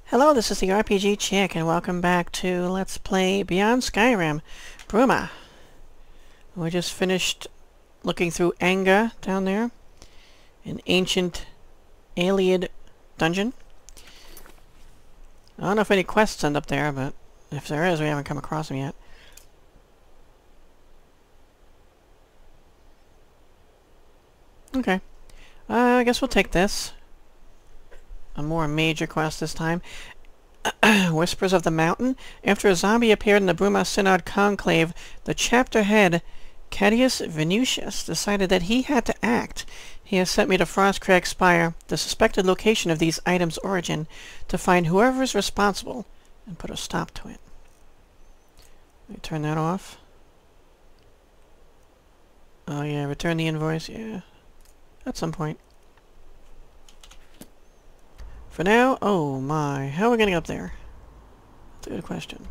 Hello, this is the RPG Chick, and welcome back to Let's Play Beyond Skyrim, Bruma. We just finished looking through Anga down there, an ancient Ayleid dungeon. I don't know if any quests end up there, but if there is, we haven't come across them yet. Okay. I guess we'll take this. A more major quest this time. Whispers of the Mountain. After a zombie appeared in the Bruma Synod Conclave, the chapter head, Cadius Venusius, decided that he had to act. He has sent me to Frostcrag Spire, the suspected location of these items' origin, to find whoever is responsible and put a stop to it. Let me turn that off. Oh yeah, return the invoice, yeah. At some point. For now, oh my, how are we getting up there? That's a good question.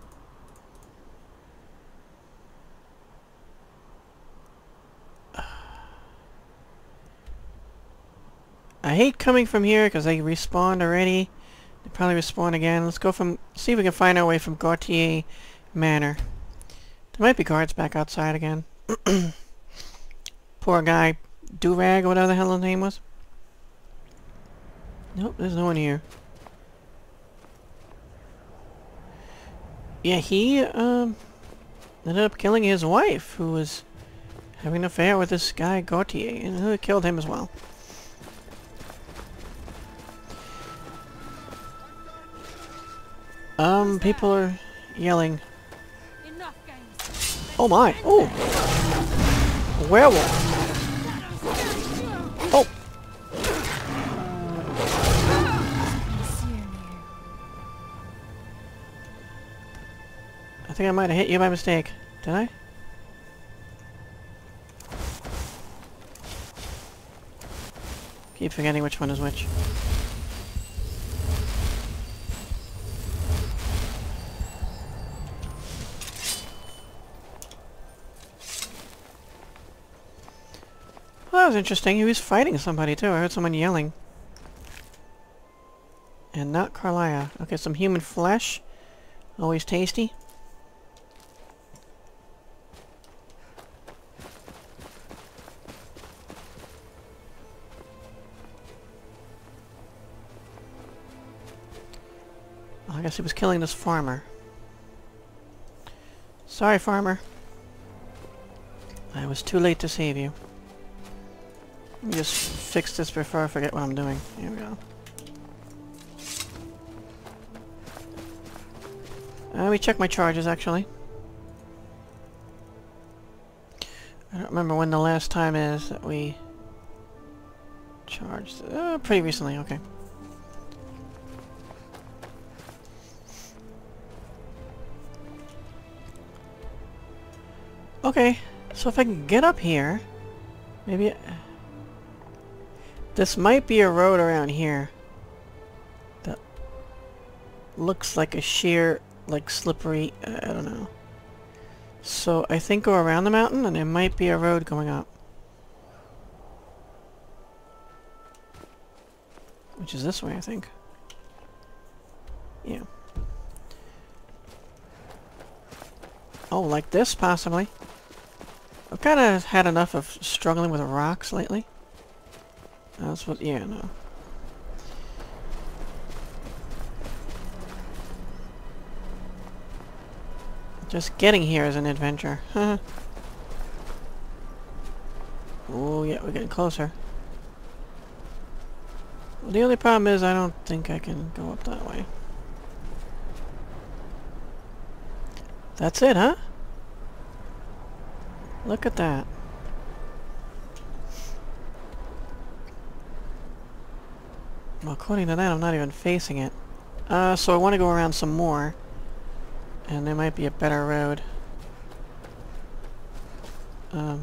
I hate coming from here because they respawned already. They probably respawn again. Let's go from, see if we can find our way from Gautier Manor. There might be guards back outside again. Poor guy, Durag or whatever the hell his name was. Nope, there's no one here. Yeah, he ended up killing his wife, who was having an affair with this guy Gautier, and who killed him as well. People are yelling. Oh my! Oh! A werewolf! Oh! I think I might have hit you by mistake. Did I? Keep forgetting which one is which. Well, that was interesting. He was fighting somebody too. I heard someone yelling. And not Carlia. Okay, some human flesh. Always tasty. I guess he was killing this farmer. Sorry, farmer. I was too late to save you. Let me just fix this before I forget what I'm doing. Here we go. Let me check my charges, actually. I don't remember when the last time is that we charged. Pretty recently, okay. Okay, so if I can get up here, maybe... This might be a road around here that looks like a sheer, like slippery, I don't know. So I think go around the mountain and there might be a road going up. Which is this way, I think. Yeah. Oh, like this, possibly. I've kind of had enough of struggling with rocks lately. That's what, yeah, no. Just getting here is an adventure. Oh, yeah, we're getting closer. Well, the only problem is I don't think I can go up that way. That's it, huh? Look at that. Well, according to that, I'm not even facing it. So I want to go around some more. And there might be a better road. Well.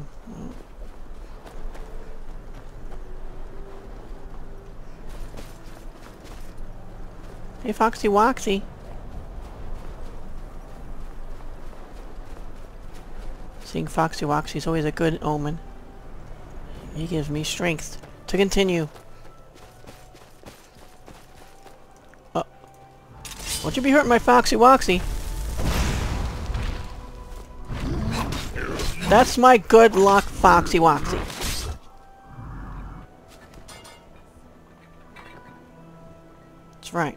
Hey, Foxy Woxy. Seeing Foxy Woxy is always a good omen. He gives me strength to continue. Won't you be hurting my Foxy Woxy? That's my good luck Foxy Woxy. That's right.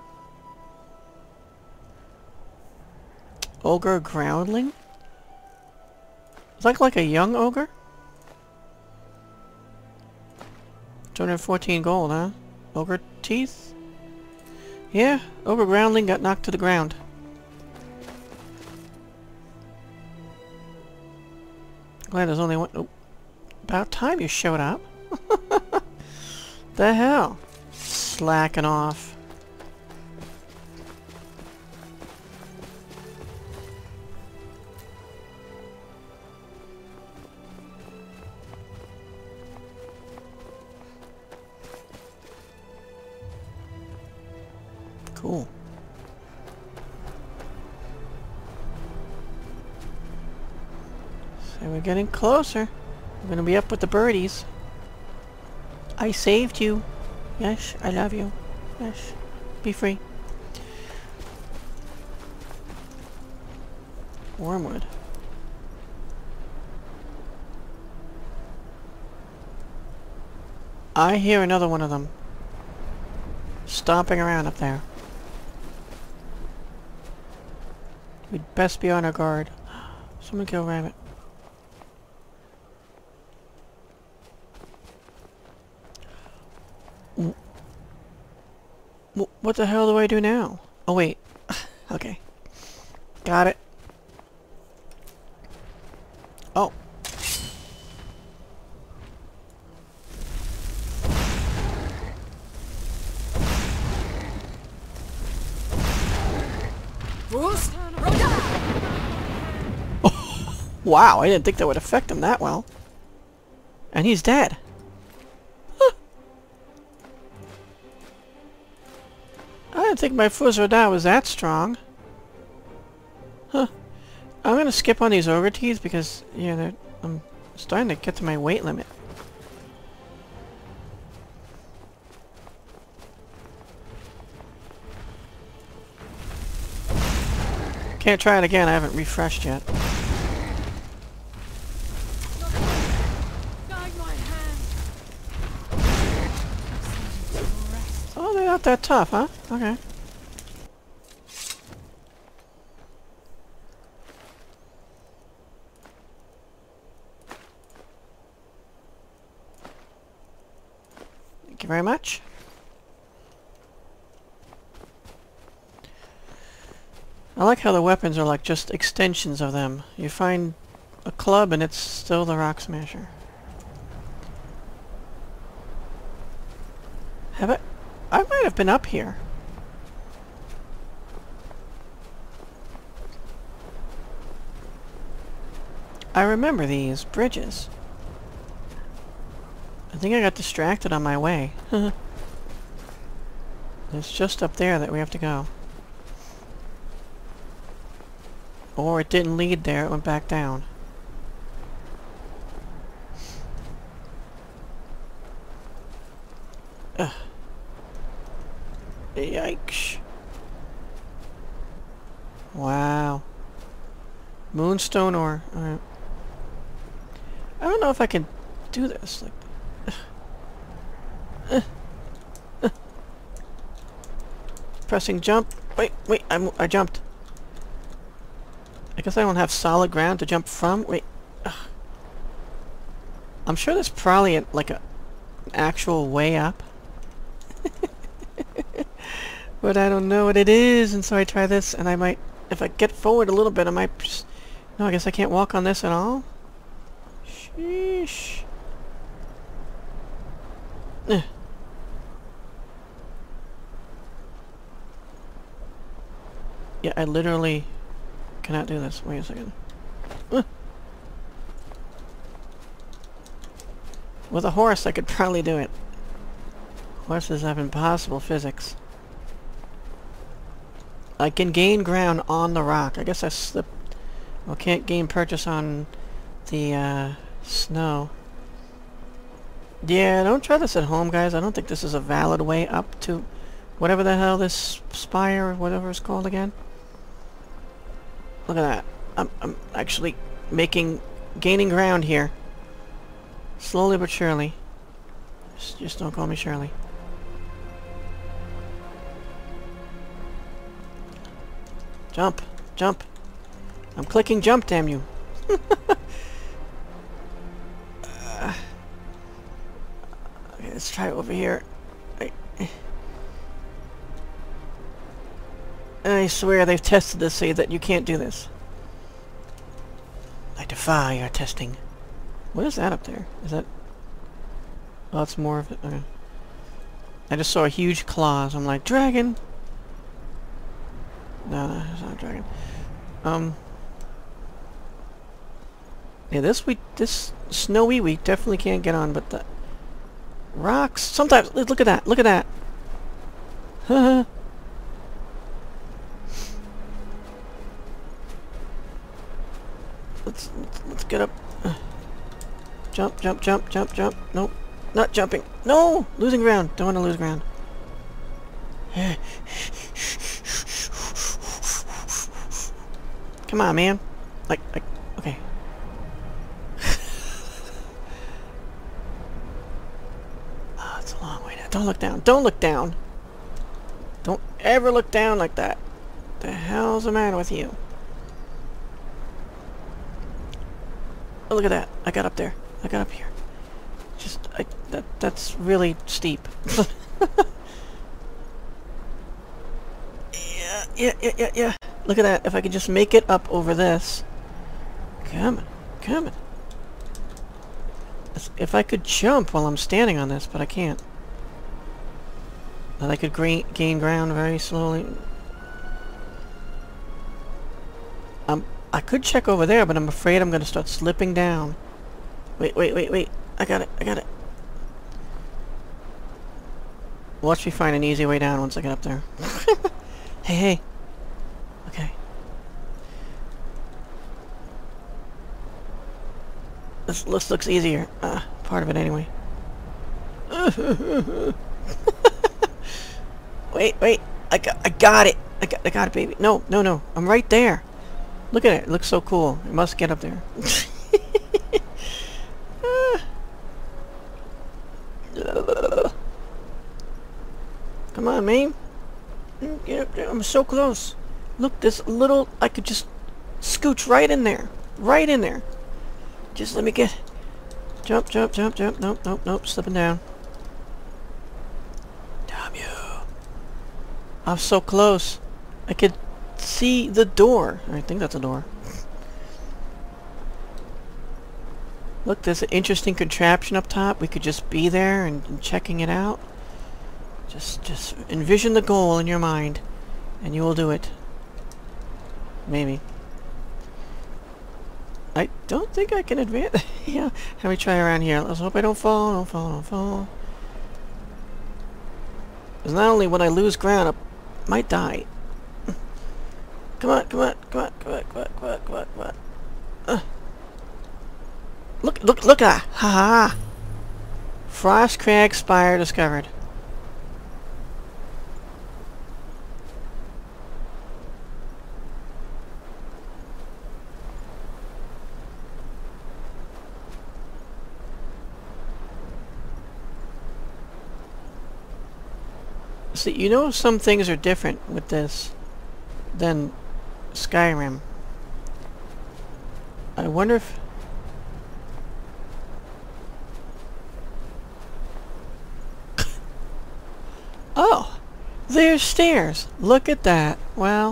Ogre Groundling? Is that like a young ogre? 214 gold, huh? Ogre teeth? Yeah, Ogre Groundling got knocked to the ground. Glad there's only one. Oh, about time you showed up. The hell? Slacking off. Cool. So we're getting closer. We're gonna be up with the birdies. I saved you. Yes, I love you. Yes. Be free. Wormwood. I hear another one of them stomping around up there. We'd best be on our guard. Someone kill Rabbit. What the hell do I do now? Oh wait. Okay. Got it. Oh. Wow, I didn't think that would affect him that well. And he's dead. Huh. I didn't think my Fuzzoda was that strong. Huh. I'm gonna skip on these ogre teeth because, yeah, I'm starting to get to my weight limit. Can't try it again, I haven't refreshed yet. Oh, they're not that tough, huh? Okay. Thank you very much. I like how the weapons are like just extensions of them. You find a club and it's still the Rock Smasher. I might have been up here. I remember these bridges. I think I got distracted on my way. It's just up there that we have to go. Or it didn't lead there, it went back down. Ugh. Yikes. Wow. Moonstone ore. Alright. I don't know if I can do this. Like, pressing jump. Wait, I jumped. I guess I don't have solid ground to jump from. Wait. Ugh. I'm sure there's probably like an actual way up. But I don't know what it is, and so I try this, and I might, if I get forward a little bit, I might just, no, I guess I can't walk on this at all? Sheesh. Yeah, I literally cannot do this. Wait a second. With a horse, I could probably do it. Horses have impossible physics. I can gain ground on the rock. I guess I slipped. Well, can't gain purchase on the snow. Yeah, don't try this at home, guys. I don't think this is a valid way up to whatever the hell this spire or whatever it's called again. Look at that. I'm actually gaining ground here. Slowly but surely. Just don't call me Shirley. Jump! Jump! I'm clicking jump, damn you! Okay, let's try over here. I swear they've tested this, say that you can't do this. I defy your testing. What is that up there? Is that... Oh, it's more of it. Okay. I just saw a huge claw, so I'm like, dragon! No, it's not a dragon. Yeah, this snowy we definitely can't get on, but the rocks, sometimes, look at that, look at that! Haha! Let's get up. Jump, jump, jump, jump, jump. Nope. Not jumping. No! Losing ground. Don't want to lose ground. Come on, man. Like, okay. Oh, it's a long way down. Don't look down. Don't look down. Don't ever look down like that. What the hell's the matter with you? Oh, look at that. I got up there. I got up here. Just, that's really steep. Yeah. Look at that. If I could just make it up over this. Come on. If I could jump while I'm standing on this, but I can't. Then I could gain ground very slowly. I could check over there, but I'm afraid I'm going to start slipping down. Wait. I got it. Watch me find an easy way down once I get up there. Hey. Okay. This looks easier. Part of it anyway. Wait. I got it. I got it, baby. No. I'm right there. Look at it. It looks so cool. I must get up there. Come on, man. Get up there. I'm so close. Look, this little... I could just scooch right in there. Right in there. Just let me get... Jump. Nope. Slipping down. Damn you. I'm so close. I could see the door. I think that's a door. Look, there's an interesting contraption up top. We could just be there and checking it out. Just envision the goal in your mind, and you will do it. Maybe. I don't think I can advance. Yeah, let me try around here. Let's hope I don't fall. Don't fall. Because not only would I lose ground, I might die. Come on. Look at that! Ha! Frostcrag Spire discovered. See, you know some things are different with this than Skyrim. I wonder if... Oh! There's stairs! Look at that! Well...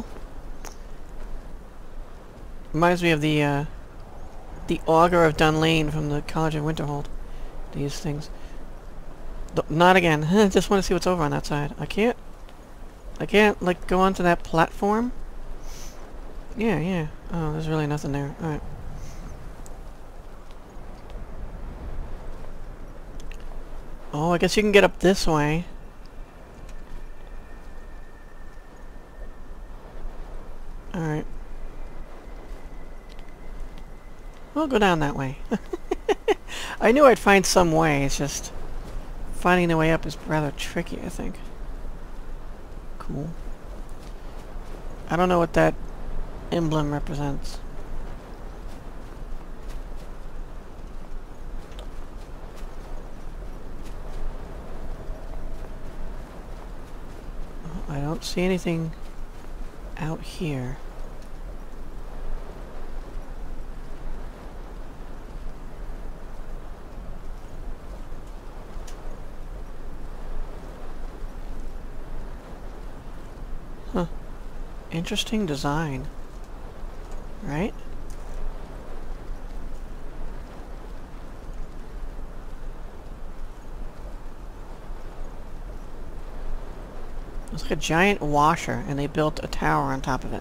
Reminds me of the Augur of Dunlane from the College of Winterhold. These things. Not again. I just want to see what's over on that side. I can't, like, go onto that platform? Yeah. Oh, there's really nothing there. Alright. Oh, I guess you can get up this way. Alright. We'll go down that way. I knew I'd find some way, it's just... finding the way up is rather tricky, I think. cool. I don't know what that emblem represents. I don't see anything out here. Huh. Interesting design. Right? It's like a giant washer, and they built a tower on top of it.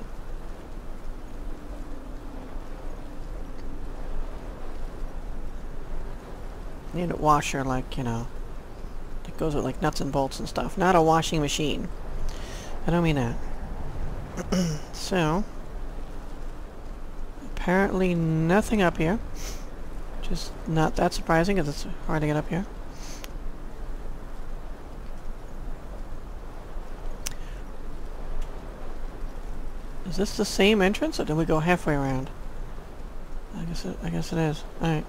Need a washer, like, you know, that goes with like nuts and bolts and stuff. Not a washing machine. I don't mean that. So, apparently nothing up here. Just not that surprising, because it's hard to get up here. Is this the same entrance, or did we go halfway around? I guess it is. Alright.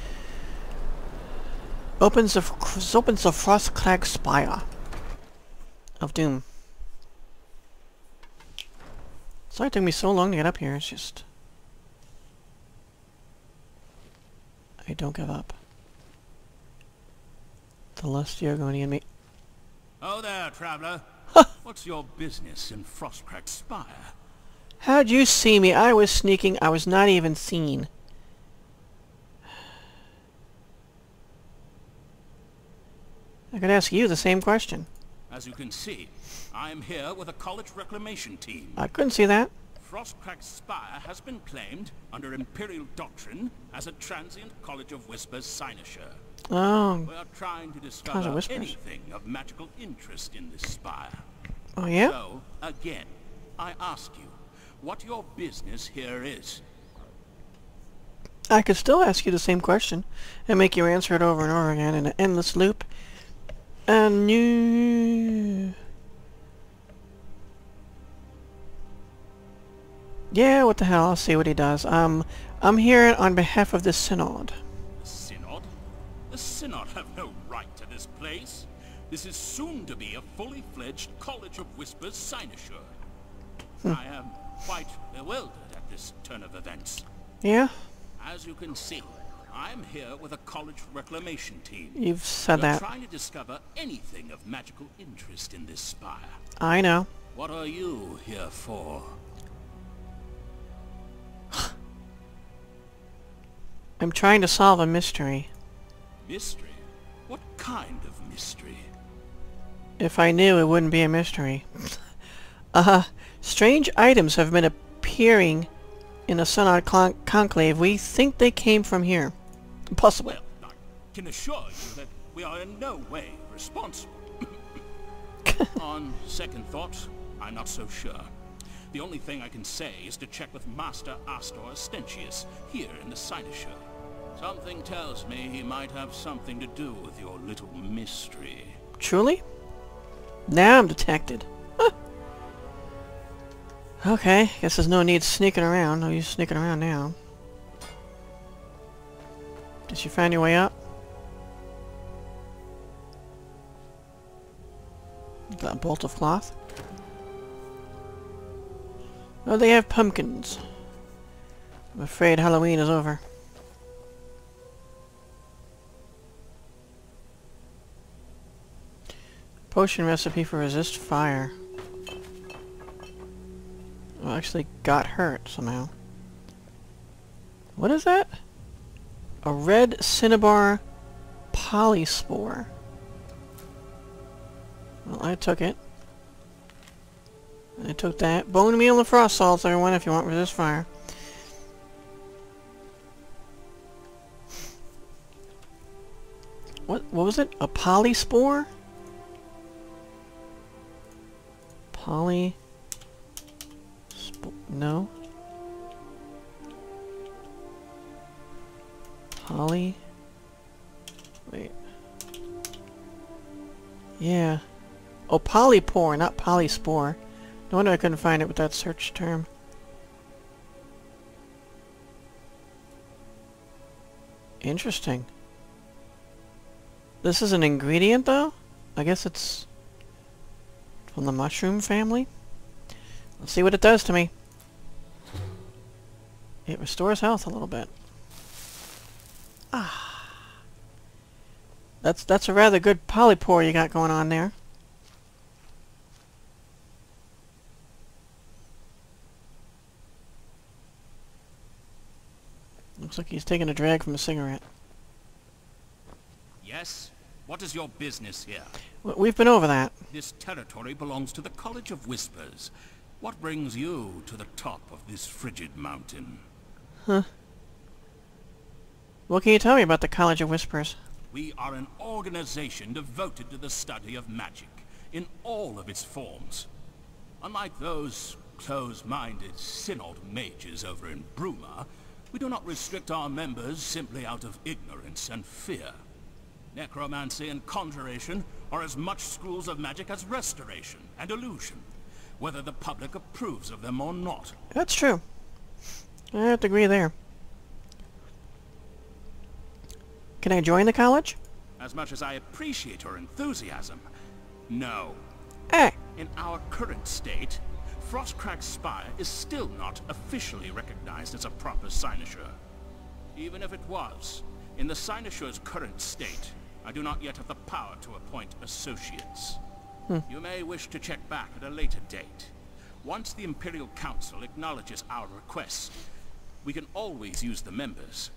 Opens the Frostcrag Spire of Doom. Sorry it took me so long to get up here. It's just... I don't give up. The lust you're going to get me... Oh there, traveler. What's your business in Frostcrag Spire? How'd you see me? I was sneaking. I was not even seen. I could ask you the same question. As you can see, I'm here with a college reclamation team. I couldn't see that. Frostcrag Spire has been claimed under Imperial doctrine as a transient College of Whispers cynosure. Oh. We are trying to discover anything of magical interest in this spire. Oh, yeah? So, again, I ask you, what your business here is. I could still ask you the same question and make you answer it over and over again in an endless loop. And you... Yeah, what the hell, I'll see what he does. I'm here on behalf of the Synod. The Synod? The Synod have no right to this place. This is soon to be a fully fledged College of Whispers cynosure. I am quite bewildered at this turn of events. Yeah? As you can see, I'm here with a college reclamation team. You've said We're that. trying to discover anything of magical interest in this spire. I know. What are you here for? I'm trying to solve a mystery. Mystery? What kind of mystery? If I knew, it wouldn't be a mystery. Strange items have been appearing in the Synod conclave. We think they came from here. Possibly. Well, I can assure you that we are in no way responsible. On second thought, I'm not so sure. The only thing I can say is to check with Master Astor Stentius here in the cynosure. Something tells me he might have something to do with your little mystery. Truly? Now I'm detected. Huh. Okay, guess there's no need sneaking around. No use sneaking around now. Did you find your way up? Got a bolt of cloth. Oh, they have pumpkins. I'm afraid Halloween is over. Potion recipe for resist fire. Oh, actually got hurt somehow. What is that? A red cinnabar polyspore. Well, I took it. I took that. Bone meal and frost salts, everyone, if you want resist fire. What was it? A polyspore? No. Wait. Yeah. Oh, polypore, not polyspore. No wonder I couldn't find it with that search term. Interesting. This is an ingredient, though? I guess it's from the mushroom family? Let's see what it does to me. It restores health a little bit. Ah. That's a rather good polypore you got going on there. Looks like he's taking a drag from a cigarette. Yes? What is your business here? We've been over that. This territory belongs to the College of Whispers. What brings you to the top of this frigid mountain? Huh. What can you tell me about the College of Whispers? We are an organization devoted to the study of magic, in all of its forms. Unlike those close-minded synod mages over in Bruma, we do not restrict our members simply out of ignorance and fear. Necromancy and conjuration are as much schools of magic as restoration and illusion, whether the public approves of them or not. That's true. I have to agree there. Can I join the college? As much as I appreciate your enthusiasm, no. Hey! In our current state, Frostcrag Spire is still not officially recognized as a proper cynosure. Even if it was, in the cynosure's current state, I do not yet have the power to appoint associates. You may wish to check back at a later date. Once the Imperial Council acknowledges our request, we can always use the members.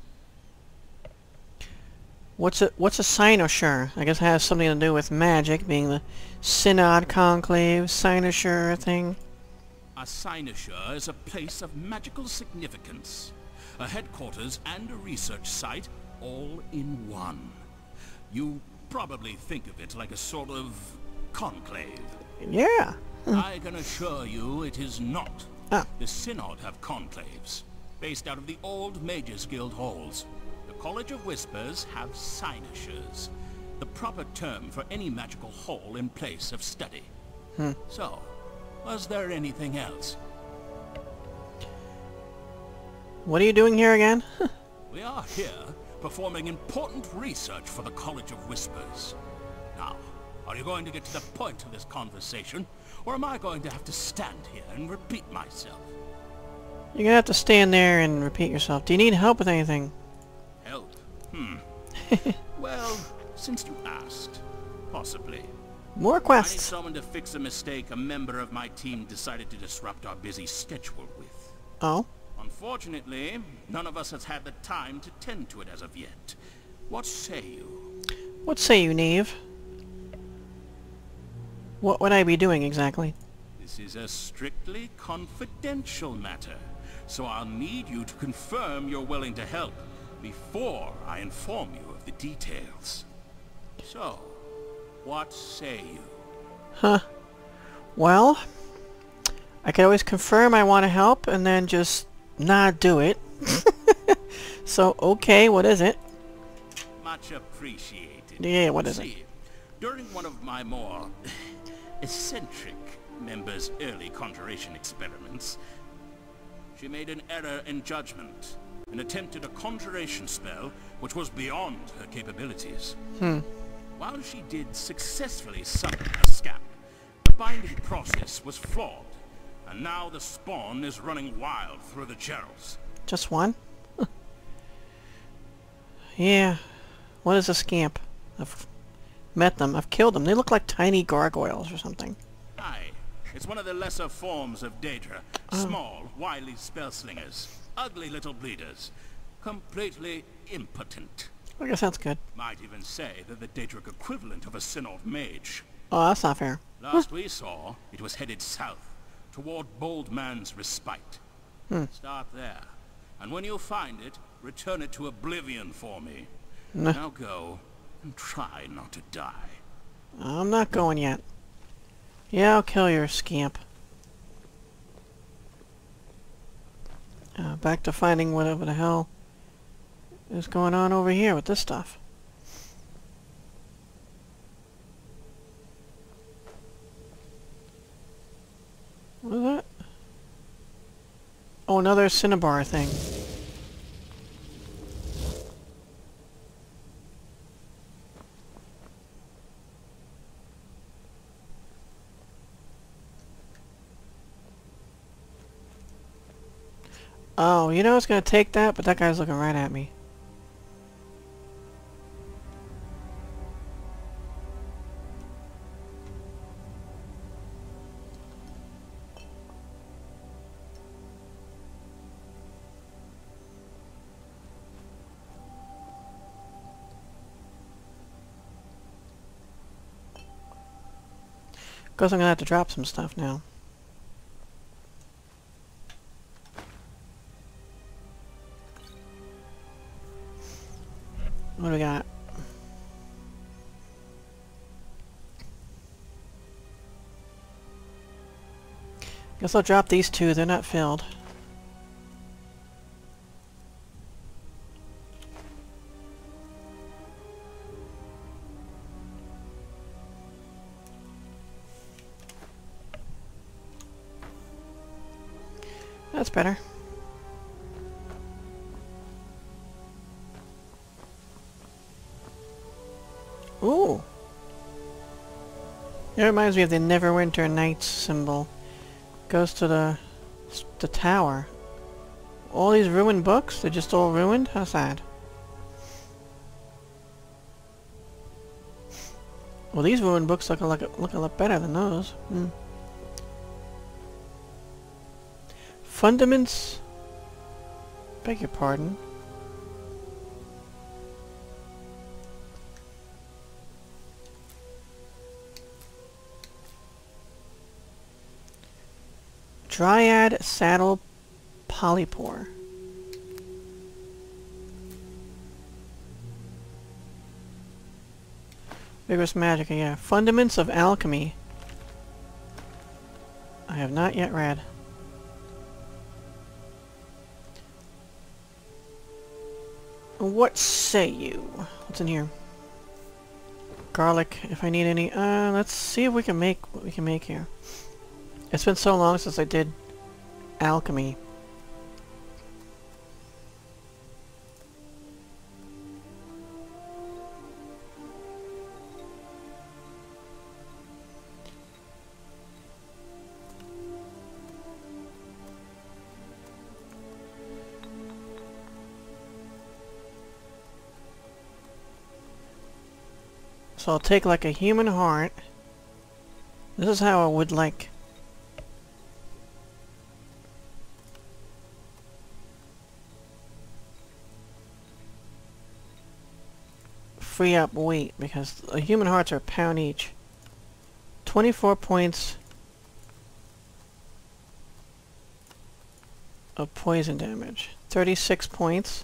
What's a cynosure? I guess it has something to do with magic, being the synod conclave, cynosure thing. A cynosure is a place of magical significance. A headquarters and a research site, all in one. You probably think of it like a sort of conclave. Yeah. I can assure you it is not. Ah. The Synod have conclaves, based out of the old Mages Guild halls. The College of Whispers have cynosures, the proper term for any magical hall in place of study. So, was there anything else? What are you doing here again? We are here performing important research for the College of Whispers. Now, are you going to get to the point of this conversation, or am I going to have to stand here and repeat myself? You're gonna have to stand there and repeat yourself. Do you need help with anything? Help? Well, since you asked, possibly. More I need quests. someone to fix a mistake a member of my team decided to disrupt our busy schedule with. Oh? Unfortunately, none of us has had the time to tend to it as of yet. What say you? What say you, Neve? What would I be doing exactly? This is a strictly confidential matter, so I'll need you to confirm you're willing to help before I inform you of the details. So, what say you? Huh. Well, I could always confirm I want to help and then just not do it. So, okay, what is it? Much appreciated. Yeah, what is it? See, during one of my more eccentric members' early conjuration experiments, she made an error in judgment and attempted a conjuration spell which was beyond her capabilities. While she did successfully summon a scamp, the binding process was flawed, and now the spawn is running wild through the channels. Just one? Yeah. What is a scamp? I've met them. I've killed them. They look like tiny gargoyles or something. Aye, it's one of the lesser forms of Daedra. Small, wily spellslingers. Ugly little bleeders. Completely impotent. I guess that's good. Might even say they're the Daedric equivalent of a Synod mage. Oh, that's not fair. Last we saw, it was headed south, toward Bold Man's Respite. Start there. And when you find it, return it to oblivion for me. Nah. Now go, and try not to die. I'm not going yet. Yeah, I'll kill your scamp. Back to finding whatever the hell is going on over here with this stuff. Oh, another cinnabar thing. Oh, you know I was gonna take that, but that guy's looking right at me. Guess I'm gonna have to drop some stuff now. What do we got? Guess I'll drop these two, they're not filled. That's better. Ooh! It reminds me of the Neverwinter Nights symbol. Goes to the tower. All these ruined books? They're just all ruined? How sad. Well, these ruined books look a lot better than those. Hmm. Fundaments... Beg your pardon. Dryad Saddle Polypore. Vigorous Magic, yeah. Fundaments of Alchemy. I have not yet read. What say you? What's in here? Garlic, if I need any. Let's see if we can make what we can make here. It's been so long since I did alchemy. So I'll take like a human heart. This is how I would like free up weight, because human hearts are a pound each. 24 points of poison damage. 36 points.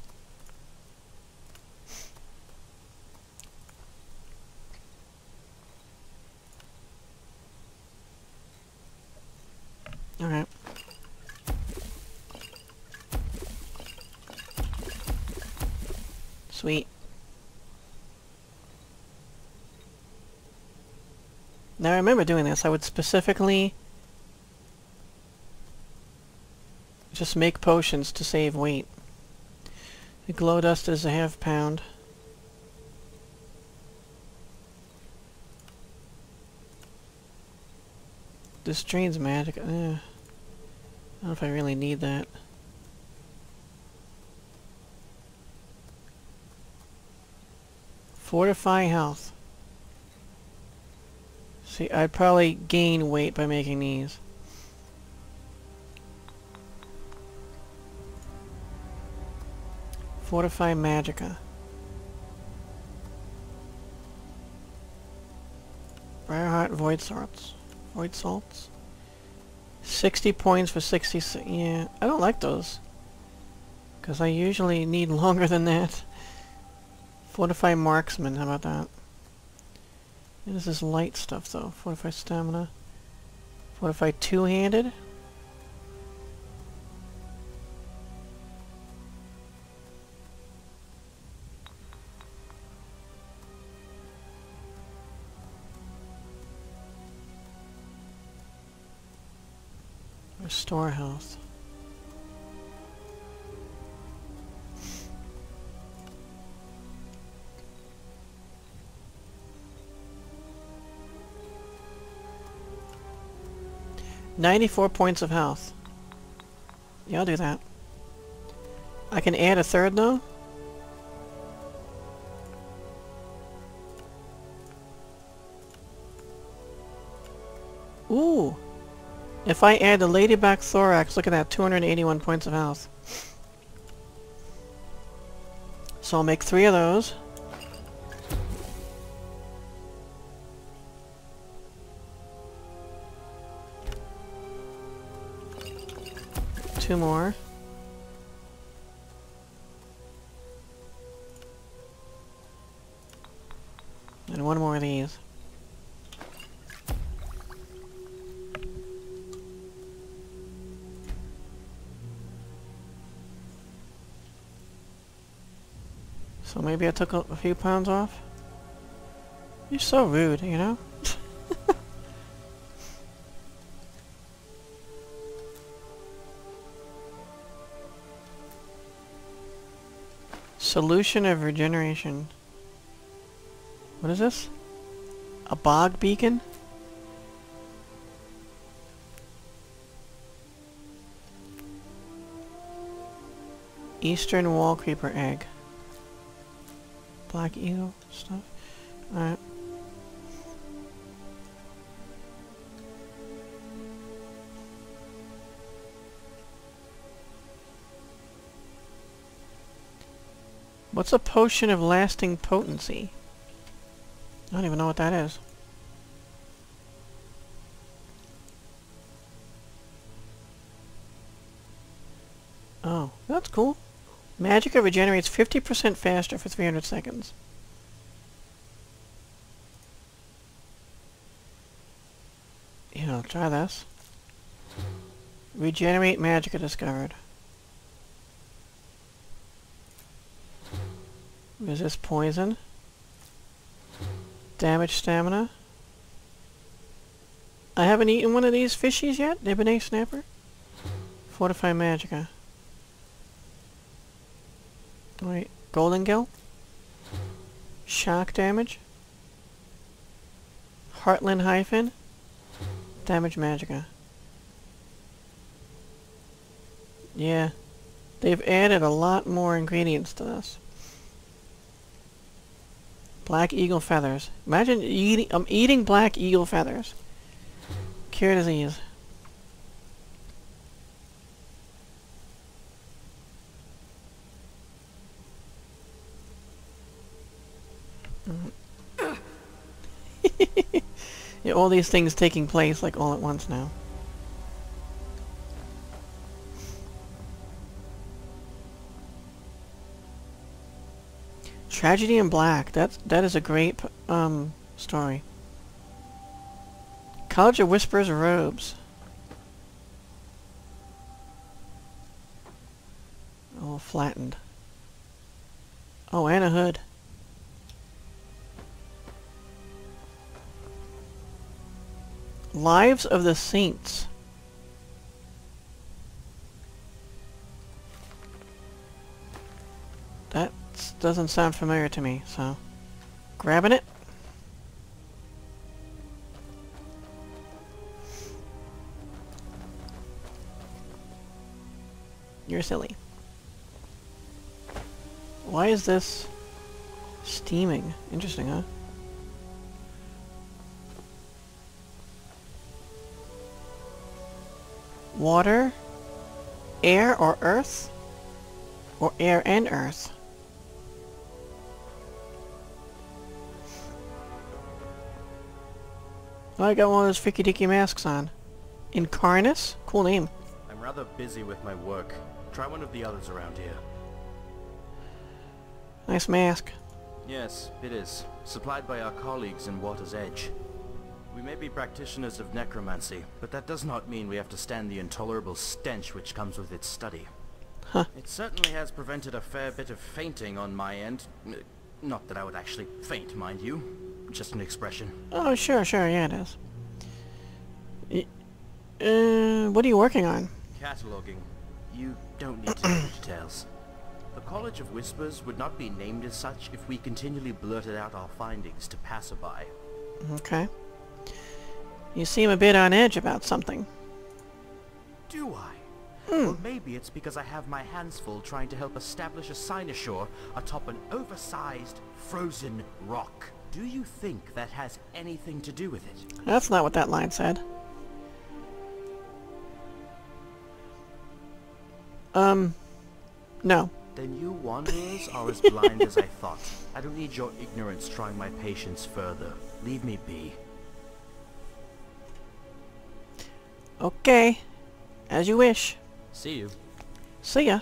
Alright. Sweet. Now I remember doing this. I would specifically just make potions to save weight. The glow dust is a half pound. This drains magic. I don't know if I really need that. Fortify health. See, I'd probably gain weight by making these. Fortify Magicka. Briarheart Void Salts. Void Salts. 60 points for 66. Yeah, I don't like those. Because I usually need longer than that. Fortify Marksman, how about that? This is light stuff though. Fortify Stamina. Fortify Two-Handed. Restore health. 94 points of health. Yeah, I'll do that. I can add a third though? Ooh! If I add the Ladyback Thorax, look at that, 281 points of health. So I'll make 3 of those. Two more. And one more of these. So maybe I took a few pounds off? You're so rude, you know? Solution of regeneration. What is this? A bog beacon? Eastern wall creeper egg. Black eagle stuff. Alright. What's a potion of lasting potency? I don't even know what that is. Oh, that's cool. Magicka regenerates 50% faster for 300 seconds. Yeah, I'll try this. Regenerate Magicka discovered. Resist poison. Damage stamina. I haven't eaten one of these fishies yet. Debonair snapper. Fortify Magicka. Wait, golden gill? Shock damage? Heartland hyphen? Damage Magicka. Yeah. They've added a lot more ingredients to this. Black eagle feathers. Imagine I'm eating black eagle feathers. Cure disease. Yeah, all these things taking place like all at once now. Tragedy in Black. That is a great story. College of Whispers robes. Oh, flattened. Oh, and a hood. Lives of the Saints. That doesn't sound familiar to me, so grabbing it. You're silly. Why is this steaming? Interesting, huh? Water, air, or earth? Or air and earth? Oh, I got one of those freaky dicky masks on. Incarnus? Cool name. I'm rather busy with my work. Try one of the others around here. Nice mask. Yes, it is. Supplied by our colleagues in Water's Edge. We may be practitioners of necromancy, but that does not mean we have to stand the intolerable stench which comes with its study. Huh. It certainly has prevented a fair bit of fainting on my end. Not that I would actually faint, mind you. Just an expression. Oh, sure, yeah, it is. What are you working on? Cataloging. You don't need to know the details. The College of Whispers would not be named as such if we continually blurted out our findings to passerby. Okay. You seem a bit on edge about something. Do I? Well, maybe it's because I have my hands full trying to help establish a cynosure atop an oversized, frozen rock. Do you think that has anything to do with it? That's not what that line said. No. Then you wanderers are as blind as I thought. I don't need your ignorance trying my patience further. Leave me be. Okay. As you wish. See you. See ya.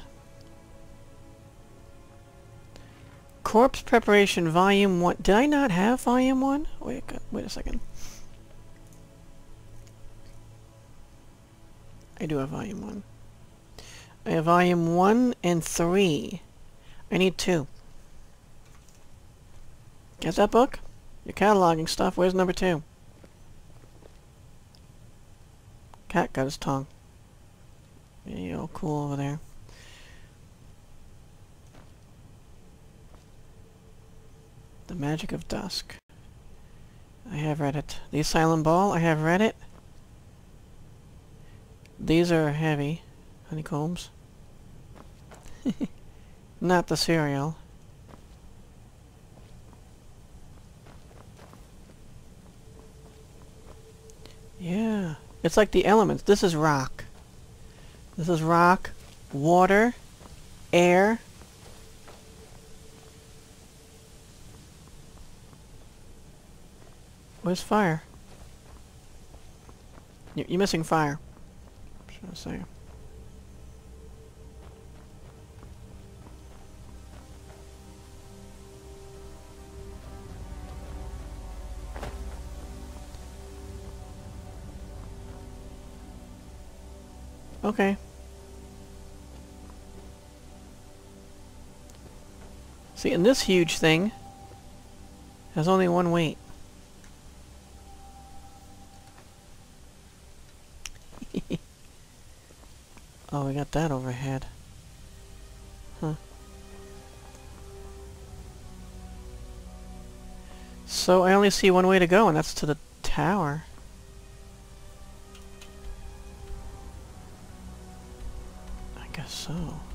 Corpse Preparation Volume 1. Did I not have Volume 1? Wait a second. I do have Volume 1. I have Volume 1 and 3. I need 2. Get that book? You're cataloging stuff. Where's number 2? Cat got his tongue. Yeah, you're all cool over there. The Magic of Dusk. I have read it. The Asylum Ball. I have read it. These are heavy. Honeycombs. Not the cereal. Yeah. It's like the elements. This is rock. This is rock, water, air. Where's fire? You're missing fire. Should I say? Okay. See, and this huge thing has only one weight. Oh, we got that overhead. Huh. So I only see one way to go, and that's to the tower. I guess so.